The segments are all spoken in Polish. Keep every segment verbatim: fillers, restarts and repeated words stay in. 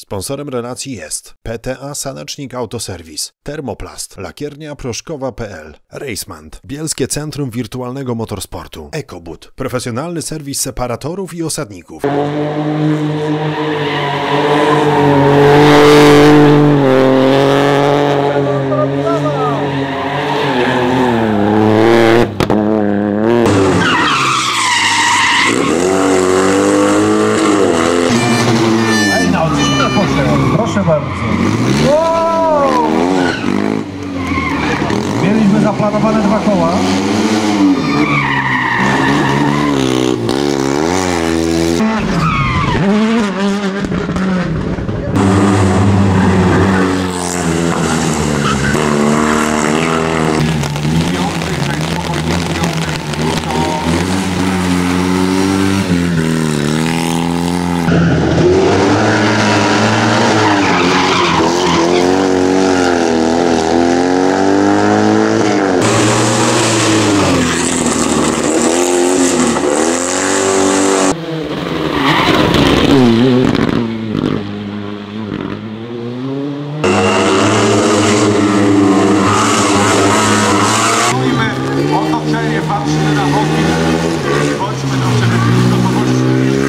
Sponsorem relacji jest P T A Sanecznik Autoserwis, Termoplast, Lakiernia Proszkowa kropka p l, Racemand, Bielskie Centrum Wirtualnego Motorsportu, EcoBoot, profesjonalny serwis separatorów i osadników. Proszę bardzo. Wow! Mieliśmy zaplanowane dwa koła. Patrzmy na boki, chodźmy do przebytku gotowości.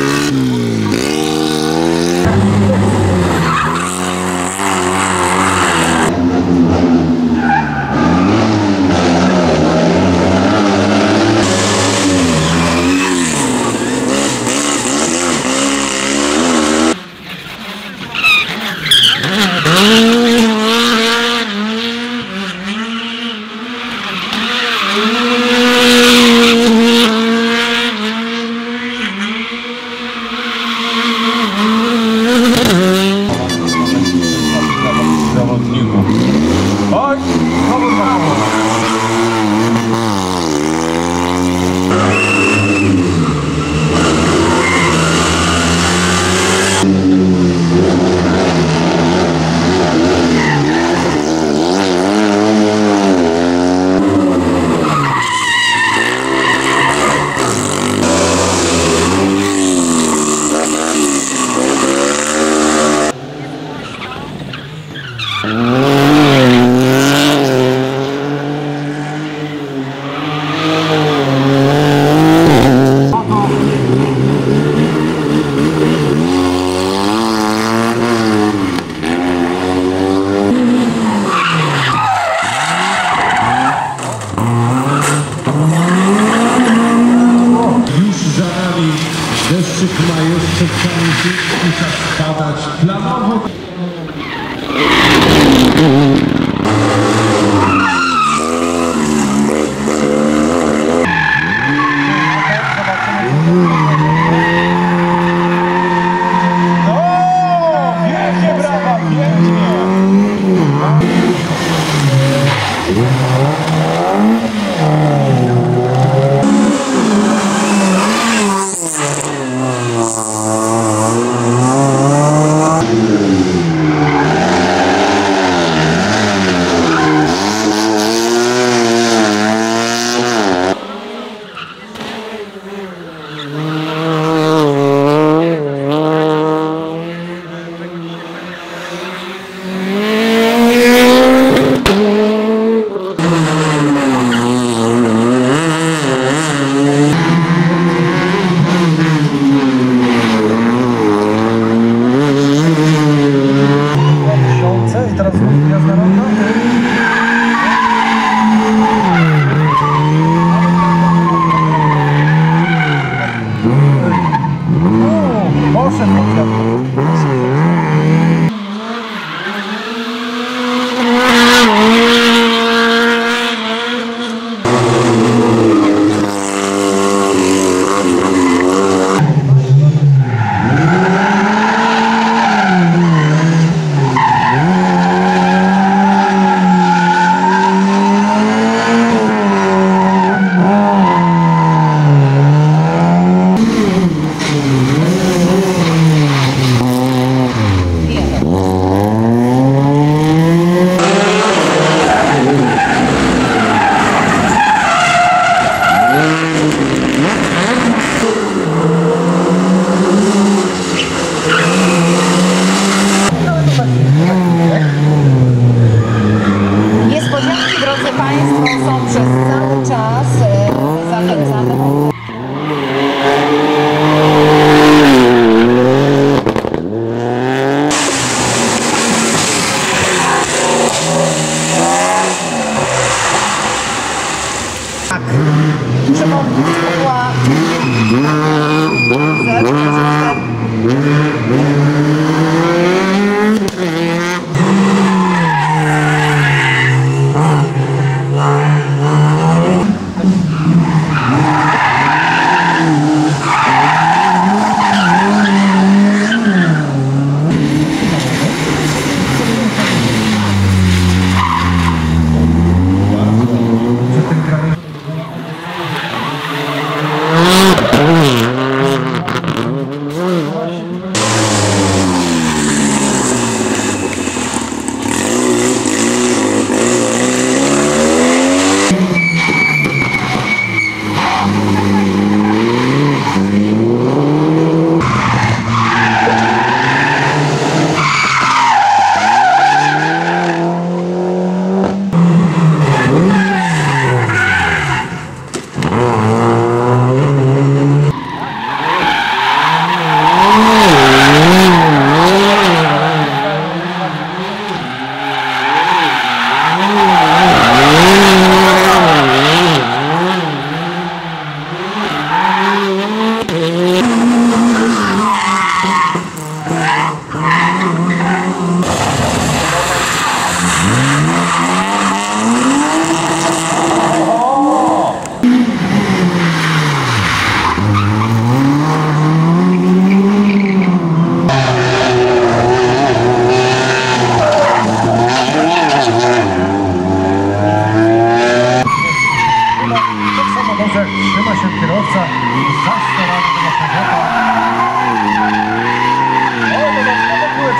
Zawodników. Chodź, znowu dwa koła. Deszczyk ma jeszcze cały dzień czas spadać planowo. O, wielkie brawa, pięknie!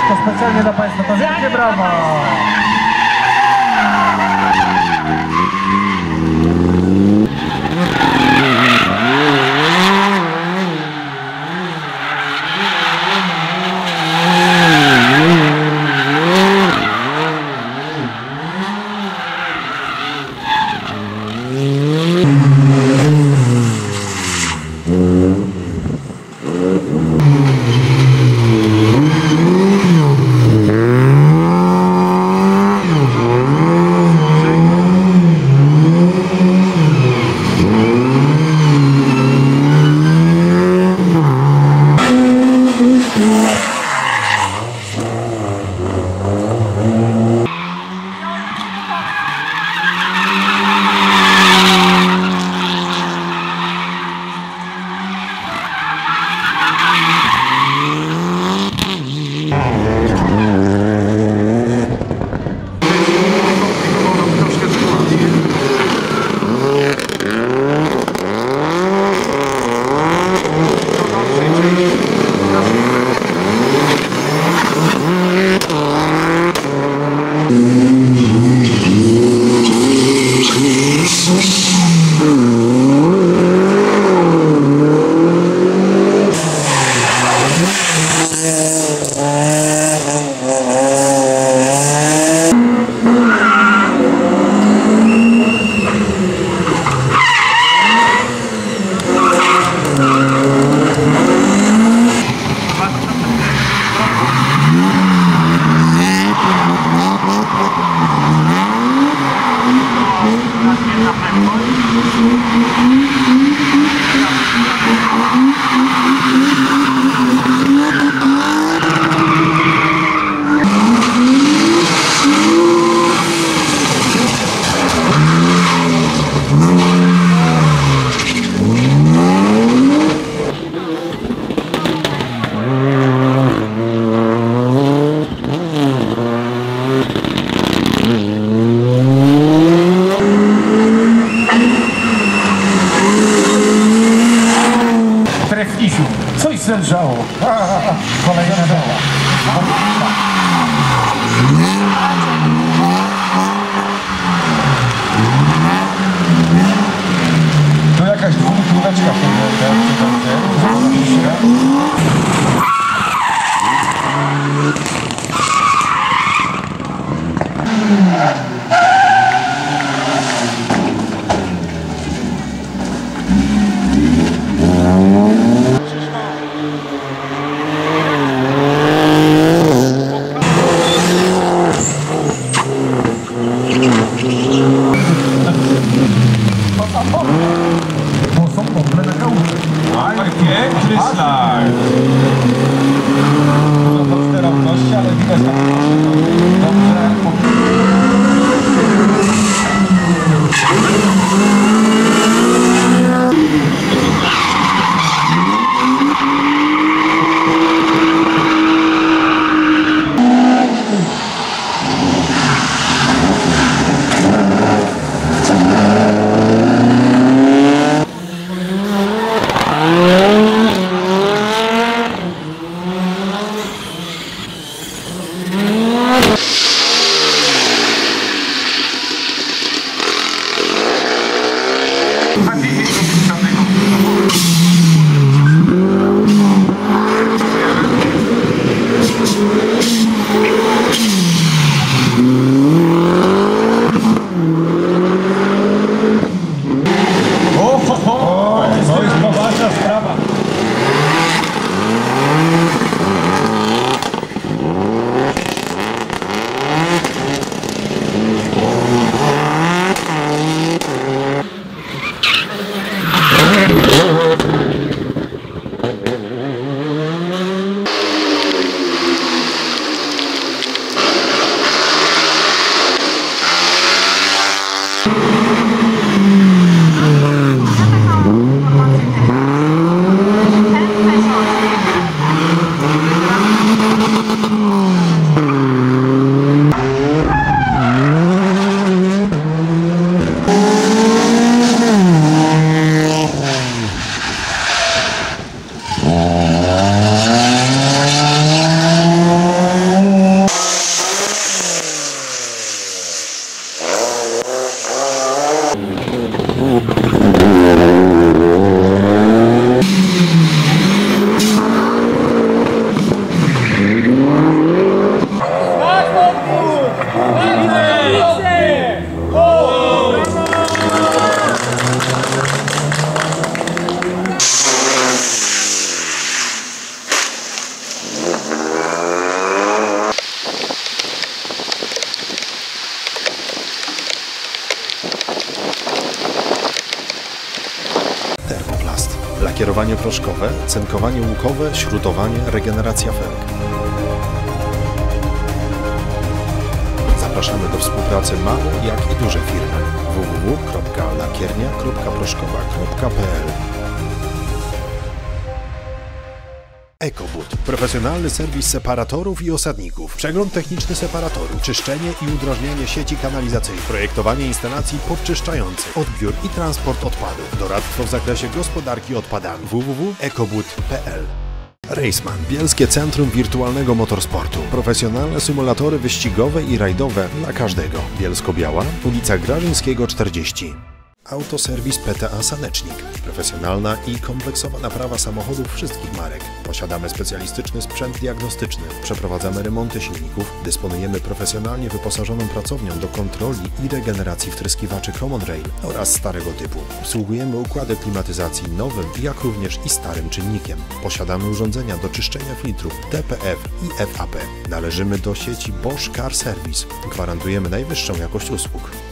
To specjalnie dla Państwa, to wielkie brawa! Coś zemrzało. Kolejna doła. To jakaś dwuminutoczka w cynkowanie proszkowe, cynkowanie łukowe, śrutowanie, regeneracja felg. Zapraszamy do współpracy małe jak i duże firmy. w w w kropka lakiernia kropka proszkowa kropka p l EcoBud. Profesjonalny serwis separatorów i osadników. Przegląd techniczny separatorów. Czyszczenie i udrożnianie sieci kanalizacyjnych. Projektowanie instalacji podczyszczających. Odbiór i transport odpadów. Doradztwo w zakresie gospodarki odpadami. w w w kropka ecobud kropka p l Raceman. Bielskie Centrum Wirtualnego Motorsportu. Profesjonalne symulatory wyścigowe i rajdowe dla każdego. Bielsko-Biała, ulica Grażyńskiego czterdzieści. Autoserwis P T A Sanecznik. Profesjonalna i kompleksowa naprawa samochodów wszystkich marek. Posiadamy specjalistyczny sprzęt diagnostyczny. Przeprowadzamy remonty silników. Dysponujemy profesjonalnie wyposażoną pracownią do kontroli i regeneracji wtryskiwaczy Common Rail oraz starego typu. Obsługujemy układy klimatyzacji nowym, jak również i starym czynnikiem. Posiadamy urządzenia do czyszczenia filtrów D P F i F A P. Należymy do sieci Bosch Car Service. Gwarantujemy najwyższą jakość usług.